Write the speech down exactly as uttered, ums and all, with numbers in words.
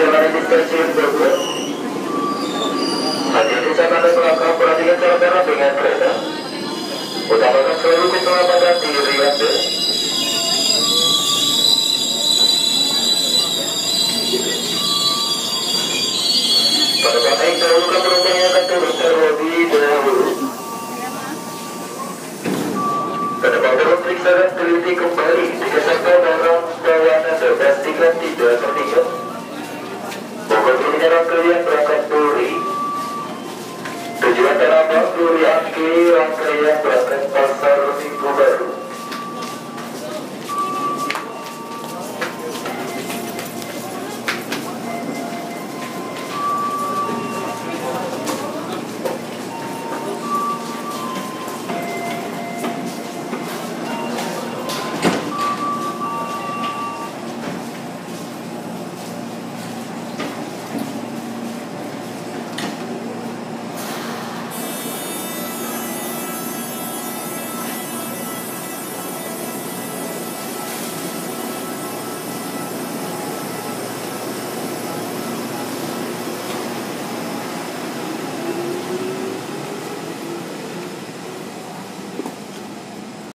perjalanan di stasiun Bogor. Hati-hati saat Anda melangkah, perhatikan cara berjalan dengan kereta. Utamakan selalu keselamatan diri Anda. Pada saat naik dahulukan penumpang yang akan turun terlebih dahulu. Penumpang turun periksa dan teliti kembali jika serta barang bawaan Anda pastikan tidak tertinggal. Bogor Kuningan kalian berangkat Duri. Tujuan Tanah Abang, Duri Angki, rangkaian berangkat Pasar